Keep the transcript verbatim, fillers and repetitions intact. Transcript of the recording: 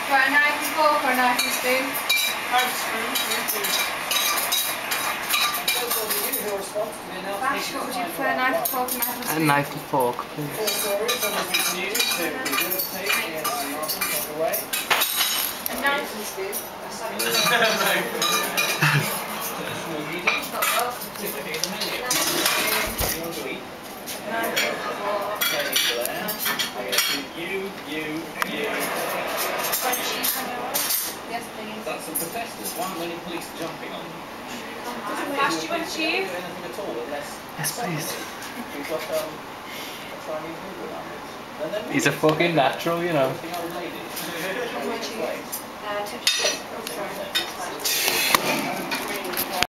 For a knife and fork or a knife and spoon? Knife and spoon, Bash, what would you prefer, a knife and fork or a knife and spoon? A knife and fork, please. A knife and spoon? You, you, you. Yes, please. That's the protesters. Why aren't any police jumping on them? Bash, do you want cheese? Anything at all unless Yes, please. we've got um, a Chinese mover around it. And then He's a fucking natural, you know. the old lady. Uh, two cheese. Oh, sorry.